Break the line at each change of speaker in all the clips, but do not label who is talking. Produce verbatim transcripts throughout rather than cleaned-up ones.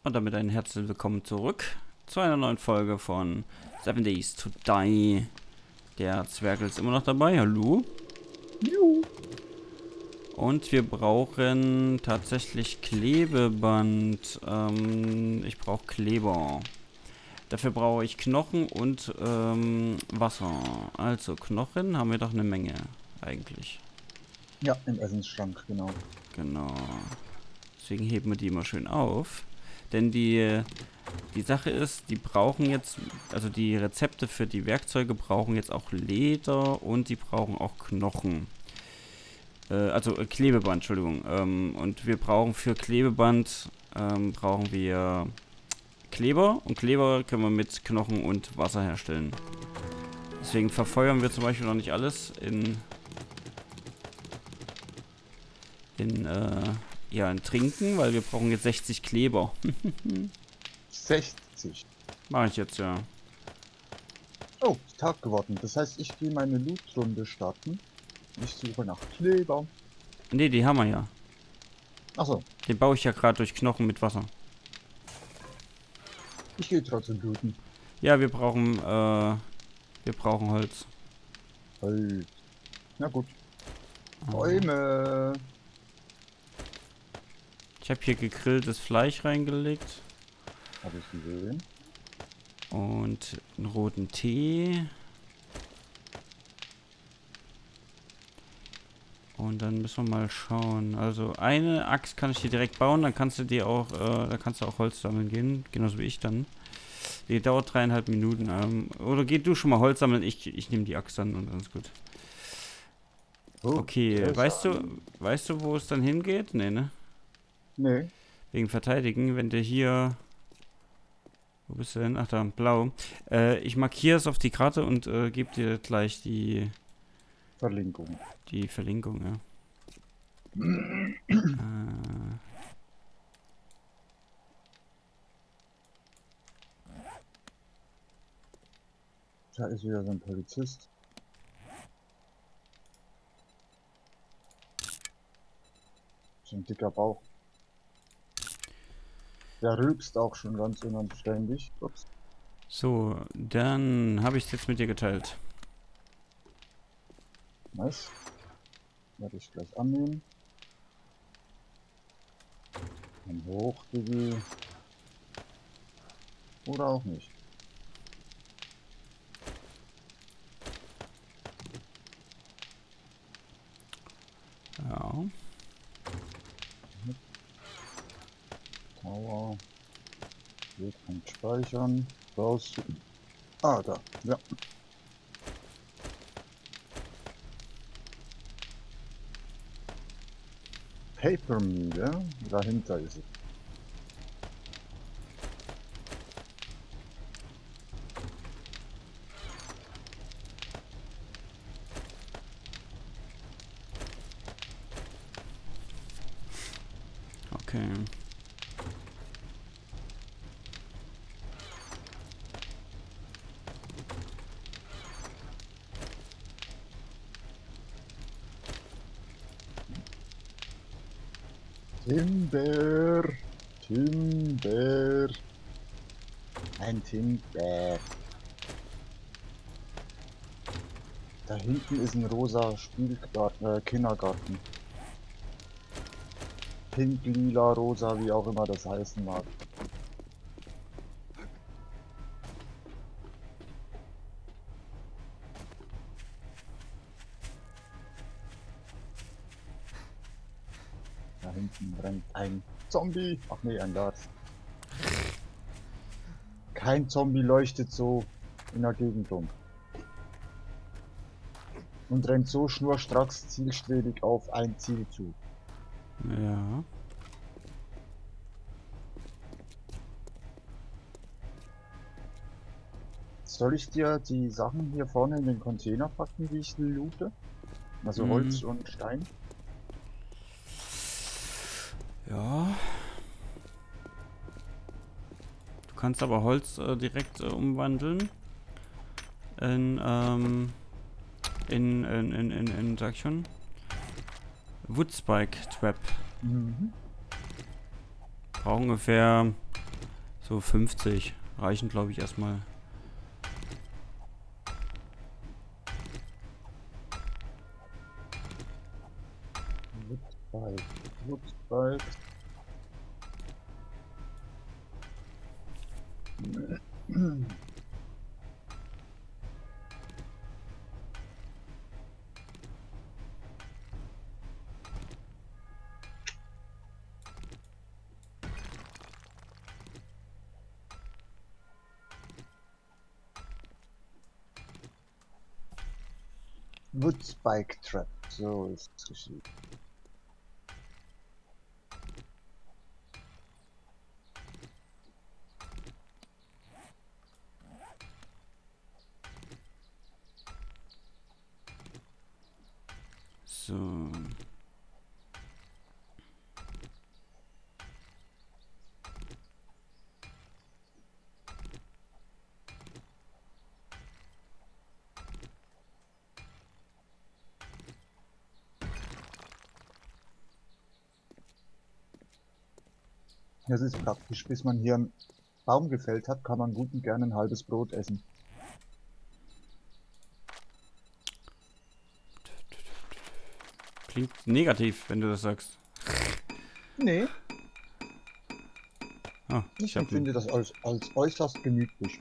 Und damit ein herzlich willkommen zurück zu einer neuen Folge von Seven Days to Die. Der Zwergel ist immer noch dabei, hallo.
Juhu.
Und wir brauchen tatsächlich Klebeband. Ähm, ich brauche Kleber. Dafür brauche ich Knochen und ähm, Wasser. Also Knochen haben wir doch eine Menge eigentlich.
Ja, im Essensschrank, genau.
Genau. Deswegen heben wir die immer schön auf. Denn die, die Sache ist, die brauchen jetzt, also die Rezepte für die Werkzeuge brauchen jetzt auch Leder und die brauchen auch Knochen. Äh, also äh, Klebeband, Entschuldigung. Ähm, und wir brauchen für Klebeband, ähm, brauchen wir Kleber. Und Kleber können wir mit Knochen und Wasser herstellen. Deswegen verfeuern wir zum Beispiel noch nicht alles in, in, äh, ja, in Trinken, weil wir brauchen jetzt sechzig Kleber.
sechzig.
Mache ich jetzt, ja.
Oh, ist Tag geworden. Das heißt, ich gehe meine Loot-Runde starten. Ich suche nach Kleber.
Ne, die haben wir ja.
Achso,
Den baue ich ja gerade durch Knochen mit Wasser.
ich gehe trotzdem looten.
Ja, wir brauchen, äh, wir brauchen Holz.
Holz. Na gut.
Ah.
Bäume.
Ich habe hier gegrilltes Fleisch reingelegt.
Habe ich gesehen.
Und einen roten Tee. Und dann müssen wir mal schauen. Also eine Axt kann ich dir direkt bauen, dann kannst du dir auch, äh, da kannst du auch Holz sammeln gehen. Genauso wie ich dann. Die dauert dreieinhalb Minuten. Ähm, oder geh du schon mal Holz sammeln, ich, ich nehme die Axt dann und dann ist gut.
Oh,
Okay, weißt du, weißt du, wo es dann hingeht? Nee, ne?
Nee.
Wegen Verteidigen, wenn der hier... Wo bist du denn? Ach da, blau. Äh, ich markiere es auf die Karte und äh, gebe dir gleich die...
Verlinkung.
Die Verlinkung, ja. äh...
Da ist wieder so ein Polizist. So ein dicker Bauch. Der rülpst auch schon ganz unanständig. Ups.
So, dann habe ich es jetzt mit dir geteilt.
Nice. Werde ich gleich annehmen. Dann hoch, Digi. Oder auch nicht.
Ja.
Tower. Hier kann speichern. Raus. Ah, da. Ja. Papermühle. Dahinter ist es.
Okay.
Timber. Timber. Ein Timber. Da hinten ist ein rosa Spielgarten, äh, Kindergarten. Pink, lila, rosa, wie auch immer das heißen mag. Da hinten rennt ein Zombie. Ach nee, ein Dart. Kein Zombie leuchtet so in der Gegend rum. Und rennt so schnurstracks zielstrebig auf ein Ziel zu.
Ja.
Soll ich dir die Sachen hier vorne in den Container packen, wie ich loote? Also
Mhm.
Holz und Stein?
Ja. Du kannst aber Holz äh, direkt äh, umwandeln. In, ähm... In, in, in, in, in, sag ich schon. Woodspike Trap.
Mhm.
Braucht ungefähr So fünfzig reichen, glaube ich, erstmal.
Woodspike. Woodspike. Woodspike Trap. So ist es geschrieben.
So.
Das ist praktisch. Bis man hier einen Baum gefällt hat, kann man gut und gerne ein halbes Brot essen.
Klingt negativ, wenn du das sagst.
Nee,
Ah,
ich
ich hab
empfinde das als, als äußerst gemütlich.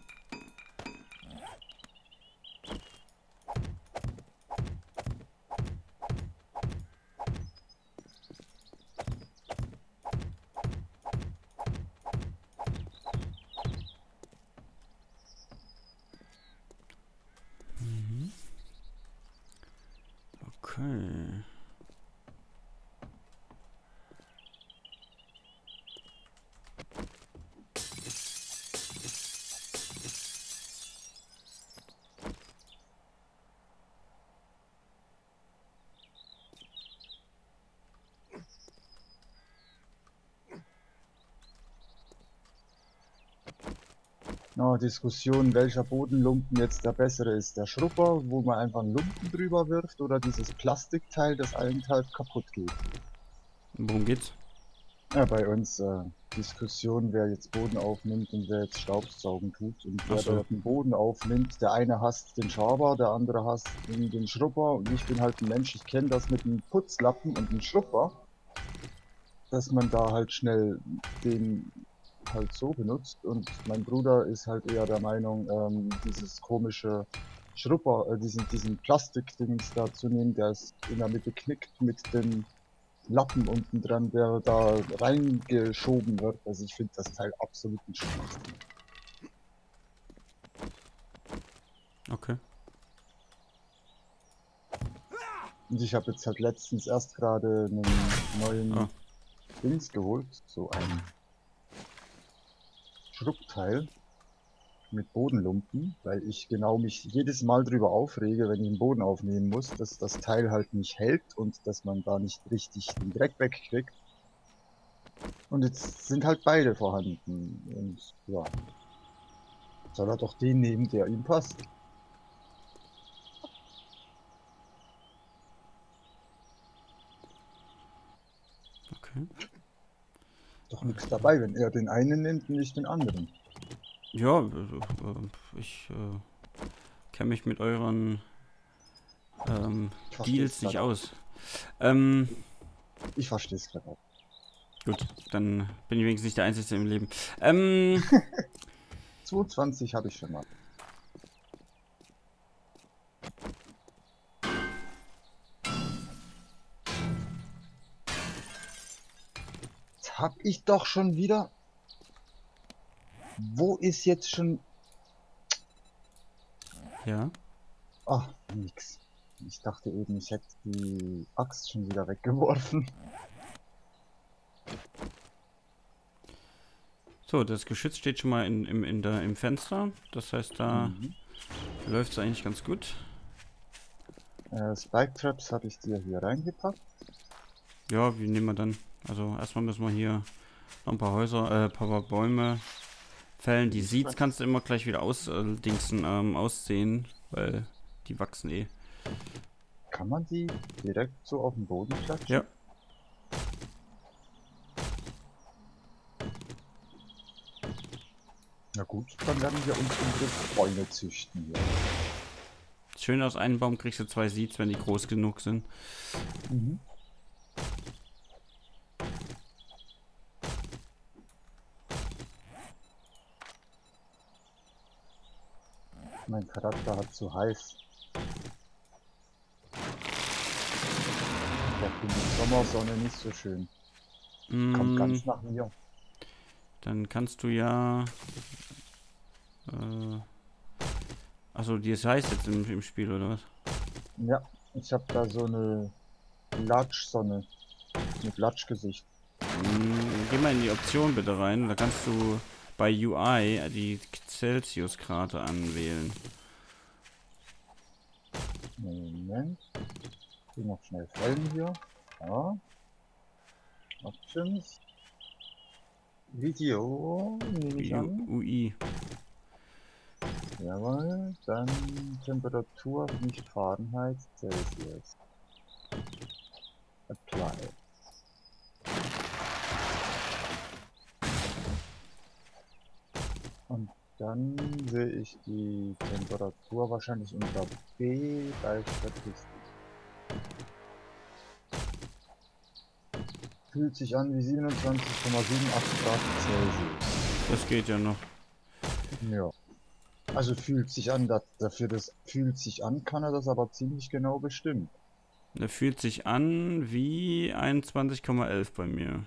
Okay.
Oh, Diskussion, welcher Bodenlumpen jetzt der bessere ist. Der Schrupper, wo man einfach einen Lumpen drüber wirft, oder dieses Plastikteil, das allenthalb kaputt geht.
Worum geht's?
Ja, bei uns äh, Diskussion, wer jetzt Boden aufnimmt und wer jetzt Staubsaugen tut. Und wer
Ach so.
da den Boden aufnimmt, der eine hasst den Schaber, der andere hasst den, den Schrupper. Und ich bin halt ein Mensch, ich kenne das mit einem Putzlappen und einem Schrupper, dass man da halt schnell den halt so benutzt. Und mein Bruder ist halt eher der Meinung, ähm, dieses komische Schrupper, äh, diesen, diesen Plastikdings da zu nehmen, der ist in der Mitte knickt mit den Lappen unten dran, der da reingeschoben wird. Also ich finde das Teil absolut nicht Schwachsinn.
Okay.
Und ich habe jetzt halt letztens erst gerade einen neuen
Ah.
Dings geholt, so ein Schrubbteil mit Bodenlumpen, weil ich genau mich jedes Mal drüber aufrege, wenn ich den Boden aufnehmen muss, dass das Teil halt nicht hält und dass man da nicht richtig den Dreck wegkriegt. Und jetzt sind halt beide vorhanden und ja, soll er doch den nehmen, der ihm passt.
Okay.
Doch nichts dabei, wenn er den einen nimmt und nicht den anderen.
Ja, äh, äh, ich äh, kenne mich mit euren ähm,
Ich verstehe
Deals
es
nicht
gerade.
aus. Ähm,
Ich verstehe es gerade auch.
gut, dann bin ich wenigstens nicht der Einzige im Leben. Ähm,
zweiundzwanzig habe ich schon mal. Jetzt hab ich doch schon wieder. Wo ist jetzt schon.
ja.
Ach, nix. Ich dachte eben, ich hätte die Axt schon wieder weggeworfen.
So, das Geschütz steht schon mal in, im, in der, im Fenster. Das heißt, da
Mhm.
läuft es eigentlich ganz gut.
Äh, Spike Traps habe ich dir hier reingepackt.
Ja, wie nehmen wir dann? Also erstmal müssen wir hier noch ein paar Häuser, äh, ein paar Bäume fällen. Die Seeds kannst du immer gleich wieder ausdingsen, ähm, aussehen, weil die wachsen eh.
Kann man die direkt so auf den Boden klatschen?
Ja.
Na gut, dann werden wir uns unsere Freunde züchten hier.
Schön, aus einem Baum kriegst du zwei Seeds, wenn die groß genug sind.
Mhm. Mein Charakter hat zu heiß. Ich finde die Sommersonne nicht so schön. Kommt
Mm,
ganz nach mir.
dann kannst du ja... Äh, achso, die ist heiß jetzt im, im Spiel, oder was?
Ja, ich habe da so eine Latschsonne mit Latschgesicht.
Mm, geh mal in die Option bitte rein. Da kannst du bei U I die Celsius-Grade anwählen.
Moment. Ich will noch schnell fällen hier. Ja. Options. Video, nehme ich an.
U I.
Jawohl. Dann Temperatur, nicht Fahrenheit, Celsius. Apply. Und dann sehe ich die Temperatur wahrscheinlich unter B bei Statistik. Fühlt sich an wie siebenundzwanzig Komma achtzig Grad Celsius.
Das geht ja noch.
Ja. Also fühlt sich an, dass dafür das fühlt sich an, kann er das aber ziemlich genau bestimmen.
Der fühlt sich an wie einundzwanzig Komma elf bei mir.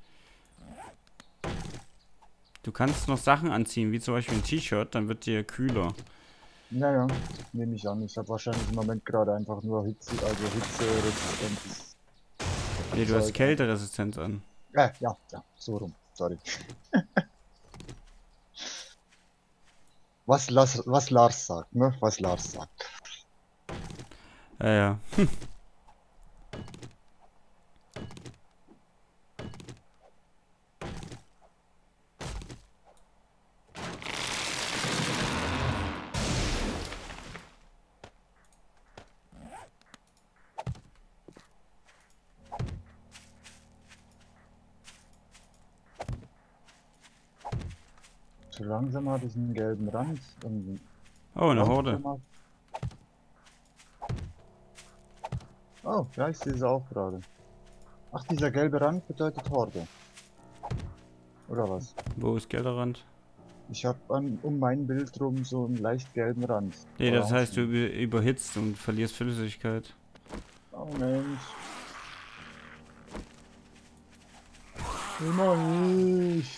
Du kannst noch Sachen anziehen, wie zum Beispiel ein T-Shirt, dann wird dir kühler.
Naja, nehme ich an. Ich habe wahrscheinlich im Moment gerade einfach nur Hitze, also Hitzeresistentes.
Nee, du hast
Zeug.
Kälteresistenz an.
Äh, ja, ja, so rum. Sorry. Was Lars, was Lars sagt, ne? Was Lars sagt.
Ja, ja.
So langsam habe ich einen gelben Rand und
Oh, eine Horde.
Oh, ja, ich sehe sie auch gerade. Ach, dieser gelbe Rand bedeutet Horde. Oder was?
Wo ist Gelderrand?
Ich habe um mein Bild rum so einen leicht gelben Rand.
Nee, das
Orangen.
heißt, du über, überhitzt und verlierst Flüssigkeit.
Oh Mensch. Immer nicht.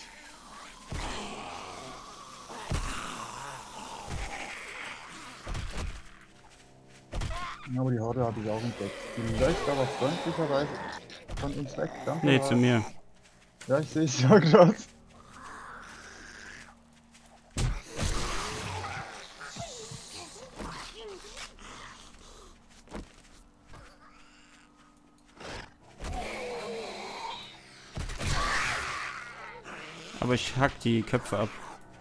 Aber die Horde habe ich auch entdeckt. Die läuft aber freundlicherweise von uns weg. Danke.
Nee, zu mir.
Ja, ich sehe es ja gerade.
Aber ich hack die Köpfe ab.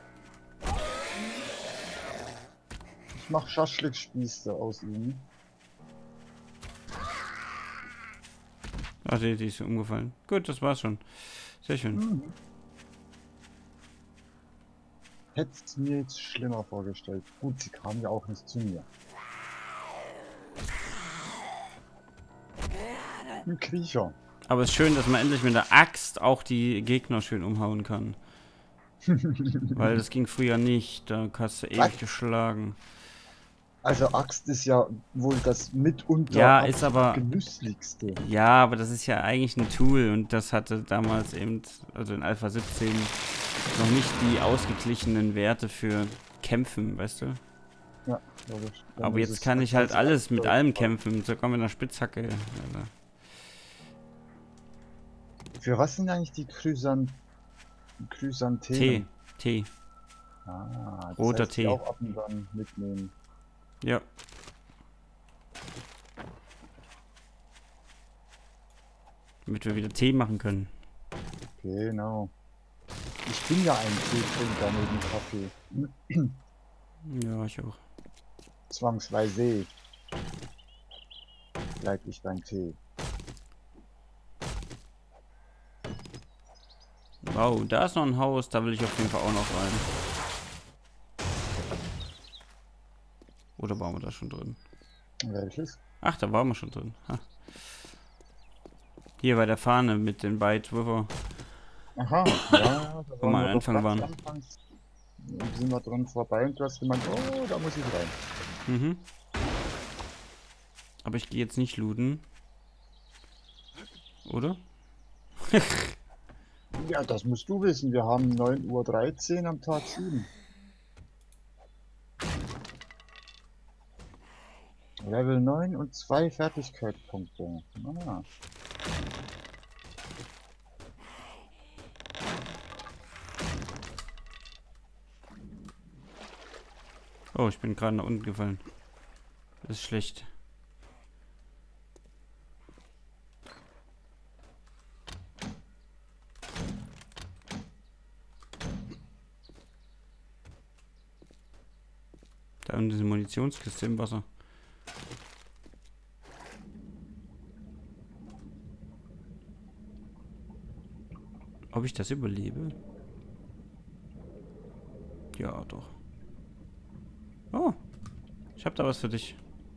Ich mach Schaschlik-Spieße aus ihnen.
Ach, die, die ist umgefallen. Gut, das war's schon. Sehr schön.
Mhm. Hätt's mir jetzt schlimmer vorgestellt. Gut, sie kam ja auch nicht zu mir. Ein Kriecher.
Aber es ist schön, dass man endlich mit der Axt auch die Gegner schön umhauen kann. Weil das ging früher nicht. Da hast du ewig
Was?
geschlagen.
Also Axt ist ja wohl das mitunter
Ja, ist aber-
genüsslichste.
Ja, aber das ist ja eigentlich ein Tool und das hatte damals eben, also in Alpha siebzehn, noch nicht die ausgeglichenen Werte für Kämpfen, weißt du?
Ja, logisch. Dann
Aber
ist
jetzt
es
kann ich halt
ganz
alles mit
einfach.
allem kämpfen, sogar mit einer Spitzhacke. Alter.
Für was sind eigentlich die Chrysan
Tee,
Chrysanthemen?
Tee.
Ah, das
Roter
heißt, die
Tee.
auch ab und an mitnehmen.
Ja. Damit wir wieder Tee machen können.
Genau. Ich bin ja ein Teetrinker neben Kaffee.
Ja, ich auch.
Zwangsweise bleib ich beim Tee.
Wow, da ist noch ein Haus, da will ich auf jeden Fall auch noch rein. Oder waren wir da schon drin?
Welches?
Ach, da waren wir schon drin. Ha. Hier bei der Fahne mit den White River.
Aha, ja, ja, da
Wo wir am
wir doch
Anfang
ganz
waren.
anfangs. Sind wir dran vorbei und du hast gemeint, oh, da muss ich rein.
Mhm. Aber ich gehe jetzt nicht looten. Oder?
Ja, das musst du wissen. Wir haben neun Uhr dreizehn am Tag sieben. Level neun und zwei Fertigkeitspunkte. Ah.
Oh, ich bin gerade nach unten gefallen. Das ist schlecht. Da unten ist eine Munitionskiste im Wasser. Ob ich das überlebe? Ja, doch. Oh, ich hab da was für dich.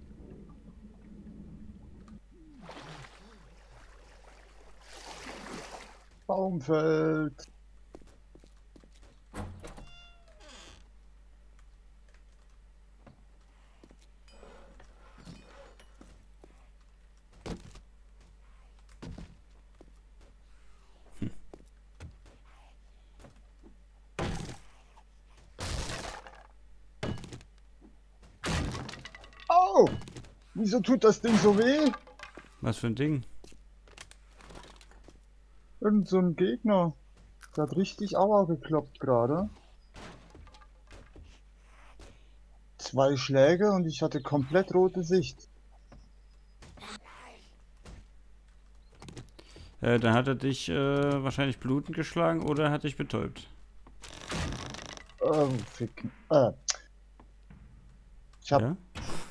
Baumfeld. Au! Wieso tut das Ding so weh?
Was für ein Ding?
Irgend so ein Gegner. Der hat richtig Aua gekloppt gerade. Zwei Schläge und ich hatte komplett rote Sicht.
Äh, dann hat er dich äh, wahrscheinlich blutend geschlagen oder hat dich betäubt.
Oh, ficken. Äh. Ich hab.
Ja?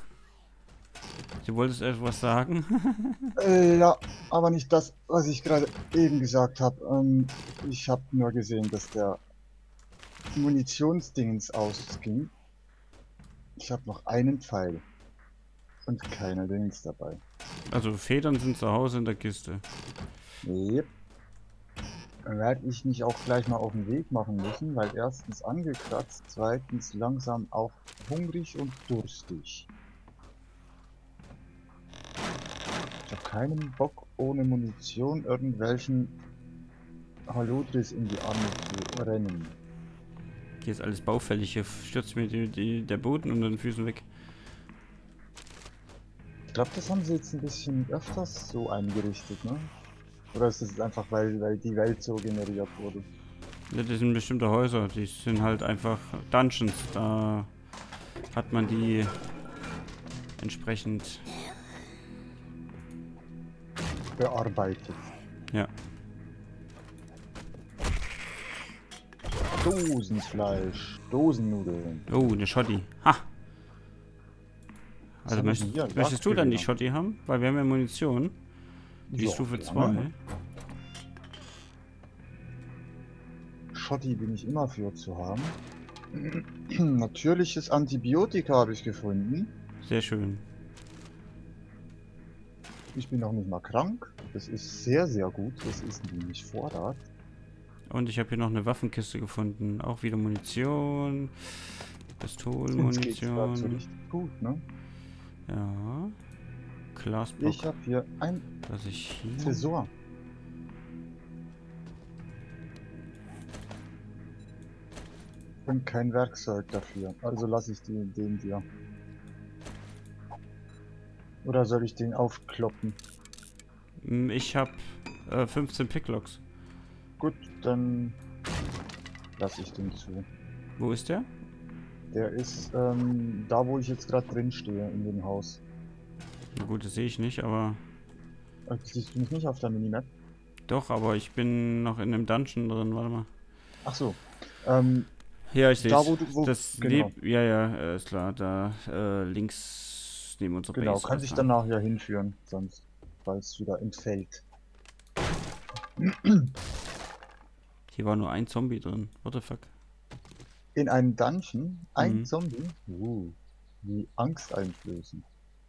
Du wolltest etwas sagen?
Äh, ja, aber nicht das, was ich gerade eben gesagt habe. Ähm, ich habe nur gesehen, dass der Munitionsdingens ausging. Ich habe noch einen Pfeil. Und keine Dings dabei.
Also Federn sind zu Hause in der Kiste.
Yep. Dann werde ich mich auch gleich mal auf den Weg machen müssen, weil erstens angekratzt, zweitens langsam auch hungrig und durstig. Ich habe keinen Bock, ohne Munition irgendwelchen Haludris in die Arme zu rennen.
Hier ist alles baufällig. Hier stürzt mir die, die, der Boden unter den Füßen weg.
Ich glaube, das haben sie jetzt ein bisschen öfters so eingerichtet, ne? Oder ist das einfach, weil, weil die Welt so generiert wurde?
Ja, das sind bestimmte Häuser. Die sind halt einfach Dungeons. Da hat man die entsprechend
Bearbeitet.
Ja.
Dosenfleisch, Dosennudeln.
Oh, eine Schotti. Ha!
Was
Also
haben wir
möchtest,
denn hier?
möchtest du dann die
Jagdgewehr.
Schotti haben? Weil wir haben ja Munition. Die
Ja,
Stufe
gerne.
zwei.
Schotti bin ich immer für zu haben. Natürliches Antibiotika habe ich gefunden.
Sehr schön.
Ich bin noch nicht mal krank. Das ist sehr, sehr gut. Das ist nämlich Vorrat.
Und ich habe hier noch eine Waffenkiste gefunden. Auch wieder Munition.
Uns geht's grad so
Pistolenmunition.
richtig gut, ne?
Ja. Glasblock.
Ich habe hier ein
Was ich hier.
Tresor. Und kein Werkzeug dafür. Also lasse ich den, den dir. Oder soll ich den aufkloppen?
Mm, Ich habe äh, fünfzehn Picklocks.
Gut, dann lasse ich den zu.
Wo ist der?
Der ist ähm, da, wo ich jetzt gerade drin stehe, in dem Haus.
Na gut, das sehe ich nicht, aber.
Äh, Siehst du mich nicht auf der Minimap?
Doch, aber ich bin noch in einem Dungeon drin. Warte mal.
Ach so. Ähm,
Ja, ich sehe
Da,
es.
wo du- wo-
Das
genau.
Leb ja, ja, äh, ist klar. Da äh, links neben unserer
genau,
Base.
kann sich
also.
danach ja hinführen, sonst, falls es wieder entfällt.
Hier war nur ein Zombie drin. What the fuck?
In einem Dungeon? Ein
Mhm.
Zombie? Uh. Wie Angst einflößen.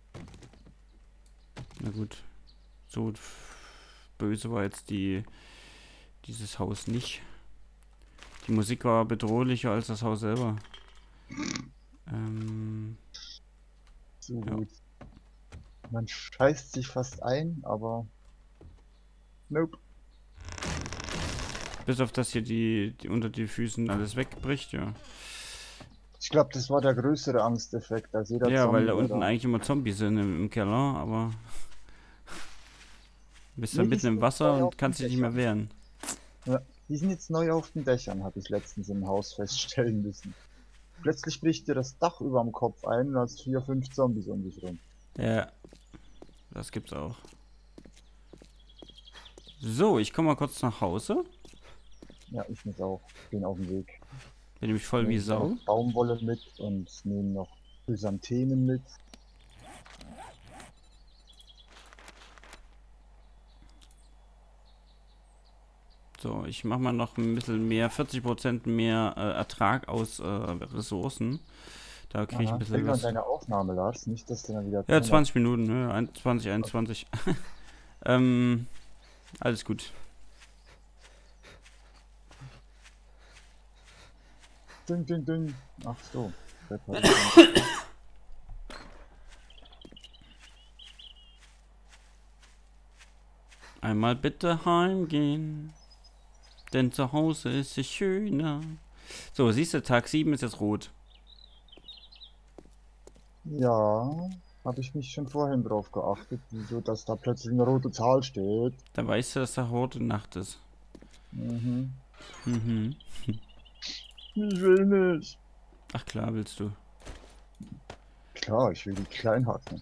Na gut. So böse war jetzt die dieses Haus nicht. Die Musik war bedrohlicher als das Haus selber. Ähm,
So
ja.
gut. Man scheißt sich fast ein, aber nope.
Bis auf das hier die, die unter die Füßen alles wegbricht, ja.
Ich glaube, das war der größere Angsteffekt als jeder
Ja, weil
Zombie,
da
der
unten
da.
eigentlich immer Zombies sind im, im Keller, aber du bist dann
Nee, die
mitten
sind
im
jetzt
Wasser
neu auf
und
den
kannst dich nicht mehr
Dächern.
wehren.
Ja, die sind jetzt neu auf den Dächern, habe ich letztens im Haus feststellen müssen. Plötzlich bricht dir das Dach über dem Kopf ein und hast vier, fünf Zombies um dich rum.
Ja, das gibt's auch. So, ich komme mal kurz nach Hause.
Ja, ich muss auch. Bin auf dem Weg.
Bin nämlich voll wie
Nehme noch
Sau.
Baumwolle mit und nehme noch Chrysanthemen mit.
So, ich mache mal noch ein bisschen mehr, vierzig Prozent mehr äh, Ertrag aus äh, Ressourcen. Da kriege ich ein
Aha.
bisschen
Denk an
was.
deine Aufnahme, Lars. Nicht, dass du dann wieder
Ja,
Timer.
zwanzig Minuten, ne? zwanzig, einundzwanzig. ähm, alles gut.
Ding, ding, ding. Ach so. Reparieren.
Einmal bitte heimgehen, denn zu Hause ist es schöner. So, siehst du, Tag sieben ist jetzt rot.
Ja, habe ich mich schon vorhin drauf geachtet, wieso dass da plötzlich eine rote Zahl steht.
Da weißt du, dass da rote Nacht ist.
Mhm.
Mhm.
Ich will nicht.
Ach klar, willst du.
Klar, ich will die klein hacken.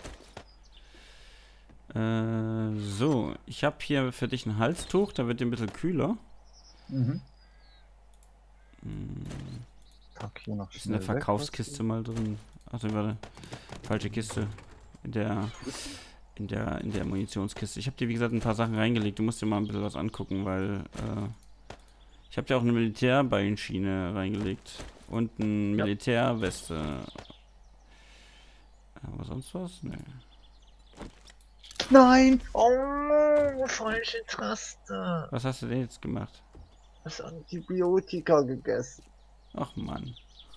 Äh, so, ich habe hier für dich ein Halstuch, da wird dir ein bisschen kühler.
Mhm.
Hm,
Pack hier noch
ist in der
schnell weg.
Verkaufskiste mal drin. Achso, warte. Falsche Kiste. In der, in der, in der Munitionskiste. Ich habe dir, wie gesagt, ein paar Sachen reingelegt. Du musst dir mal ein bisschen was angucken, weil, äh, ich habe dir auch eine Militärbeinschiene reingelegt. Und eine
Ja.
Militärweste. Aber sonst was? Nee.
Nein! Oh, falsche Taste.
Was hast du denn jetzt gemacht?
Das Antibiotika gegessen.
Ach Mann.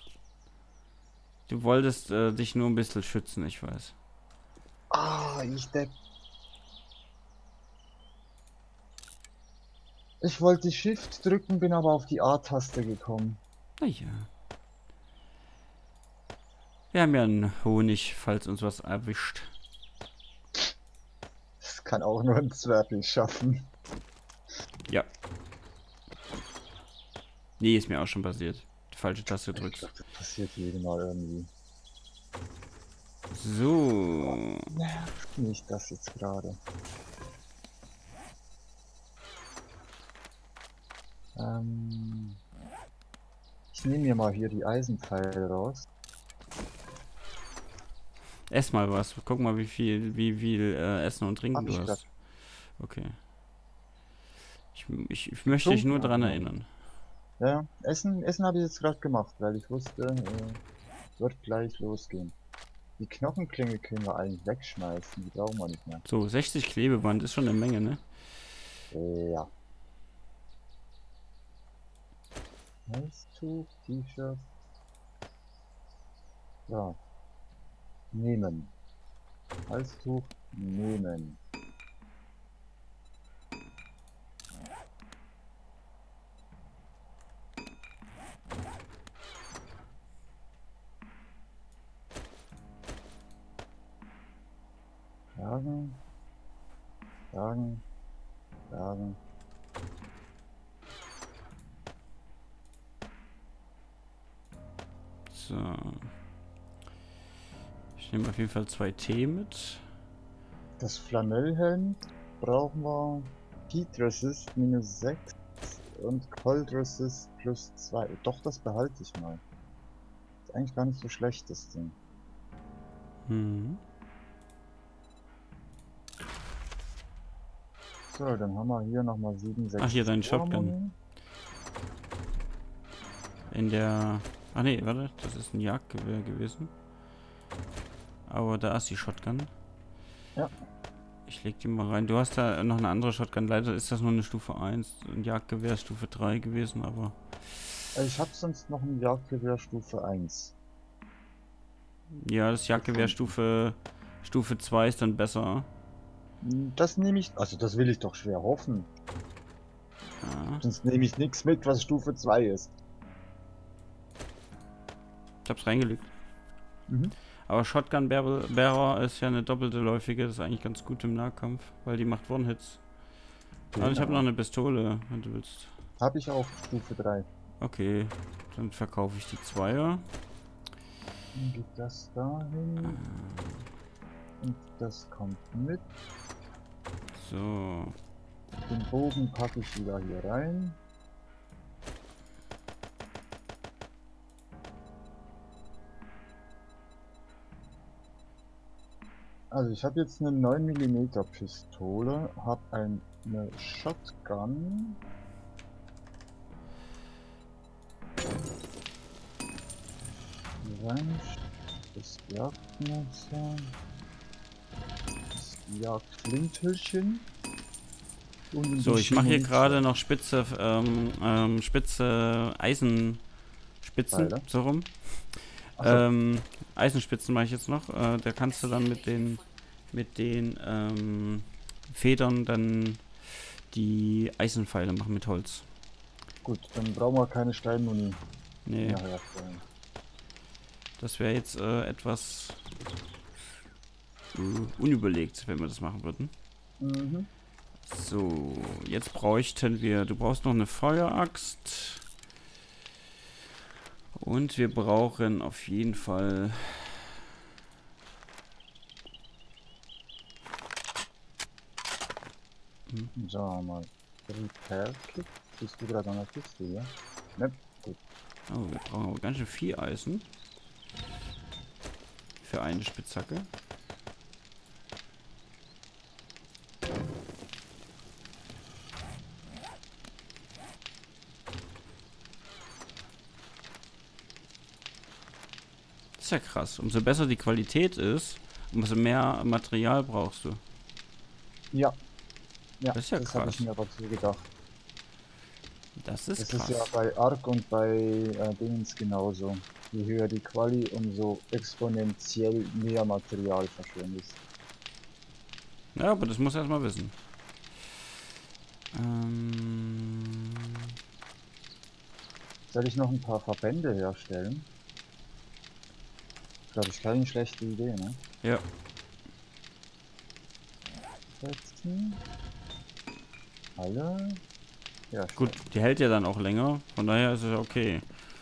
Du wolltest äh, dich nur ein bisschen schützen, ich weiß.
Ah, ich depp. Ich wollte Shift drücken, bin aber auf die A-Taste gekommen.
Naja. Wir haben ja einen Honig, falls uns was erwischt.
Das kann auch nur ein Zwergel schaffen.
Ja. Nee, ist mir auch schon passiert. Die falsche Taste
Ich
gedrückt.
glaub, das passiert jedem Mal irgendwie.
So.
Nervt mich das jetzt gerade. Ähm, ich nehme mir mal hier die Eisenpfeile raus.
Ess mal was. Guck mal, wie viel, wie viel äh, Essen und Trinken
Hab
du
ich
hast.
grad.
Okay. Ich, ich, ich möchte dich nur
Trunken,
daran
aber-
erinnern.
Ja, Essen, Essen habe ich jetzt gerade gemacht, weil ich wusste, äh, wird gleich losgehen. Die Knochenklinge können wir eigentlich wegschmeißen, die brauchen wir nicht mehr.
So, sechzig Klebeband ist schon eine Menge, ne?
Äh, ja. Halstuch, T-Shirt. Ja. Nehmen. Halstuch, nehmen. Tragen. Tragen. Tragen.
So. Ich nehme auf jeden Fall zwei Tee mit.
Das Flanellhemd brauchen wir. Heat Resist minus sechs und Cold Resist plus zwei. Doch, das behalte ich mal. Ist eigentlich gar nicht so schlecht, das Ding.
Hm.
So, dann haben wir hier nochmal sieben, sechs.
Ach, hier dein Shotgun. In der... Ach nee, warte, das ist ein Jagdgewehr gewesen. Aber da ist die Shotgun.
Ja.
Ich leg die mal rein. Du hast da noch eine andere Shotgun. Leider ist das nur eine Stufe eins. Ein Jagdgewehr ist Stufe drei gewesen, aber...
Ich habe sonst noch ein Jagdgewehr Stufe eins.
Ja, das Jagdgewehr Stufe, Stufe zwei ist dann besser.
Das nehme ich... Also das will ich doch schwer hoffen.
Ja.
Sonst nehme ich nichts mit, was Stufe zwei ist.
Ich hab's reingelegt.
Mhm.
Aber Shotgun Bearer ist ja eine doppelte läufige. Das ist eigentlich ganz gut im Nahkampf, weil die macht One-Hits.
Genau.
Aber ich habe noch eine Pistole, wenn du willst.
Habe ich auch Stufe drei.
Okay, dann verkaufe ich die Zweier.
Dann geht das dahin. Und das kommt mit.
So.
Den Bogen packe ich wieder hier rein. Also ich habe jetzt eine neun Millimeter Pistole, habe eine Shotgun. Orange, das Jagdmesser, das Jagdflintelchen.
So, ich mache hier gerade noch spitze, ähm, ähm, spitze Eisenspitzen,
Weiter.
so rum.
Ach so.
Ähm, Eisenspitzen mache ich jetzt noch. Äh, da kannst du dann mit den, mit den ähm, Federn dann die Eisenpfeile machen mit Holz.
Gut, dann brauchen wir keine Steinmuni.
Nee,
Ja, herstellen.
das wäre jetzt äh, etwas äh, unüberlegt, wenn wir das machen würden.
Mhm.
So, jetzt bräuchten wir, du brauchst noch eine Feueraxt. Und wir brauchen auf jeden Fall...
Hm. Sagen wir mal. Repair Kit. Bist du gerade an der Kiste, ja? Ne? Gut.
Oh, wir brauchen aber ganz schön viel Eisen. Für eine Spitzhacke. Das ist ja krass. Umso besser die Qualität ist, umso mehr Material brauchst du.
Ja. Ja,
Das ist ja
das habe
krass.
ich mir aber so gedacht.
Das ist
Das
krass.
ist ja bei Ark und bei äh, Dingens genauso. Je höher die Quali, umso exponentiell mehr Material verschwendest.
Ja, aber das muss er erstmal wissen. Ähm...
Soll ich noch ein paar Verbände herstellen? Glaube ich, keine schlechte Idee, ne?
Ja.
Setzen. Alle. Ja,
Gut, die hält ja dann auch länger, von daher ist es okay.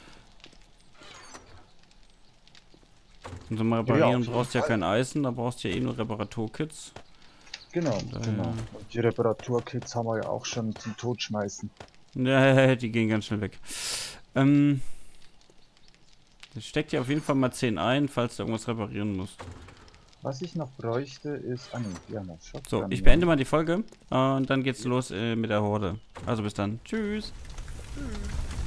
Und zum Reparieren
auf jeden
brauchst du ja
Fall.
kein Eisen, da brauchst du ja eh nur Reparaturkits.
Genau,
daher-
genau. Und die Reparaturkits haben wir ja auch schon zum Totschmeißen.
Ja, die gehen ganz schnell weg. Ähm, das steckt ja auf jeden Fall mal zehn ein, falls du irgendwas reparieren musst.
Was ich noch bräuchte ist... Ah ne, ja, noch
So,
Shotgun,
ich
ja.
beende mal die Folge äh, und dann geht's los äh, mit der Horde. Also bis dann. Tschüss.
Tschüss.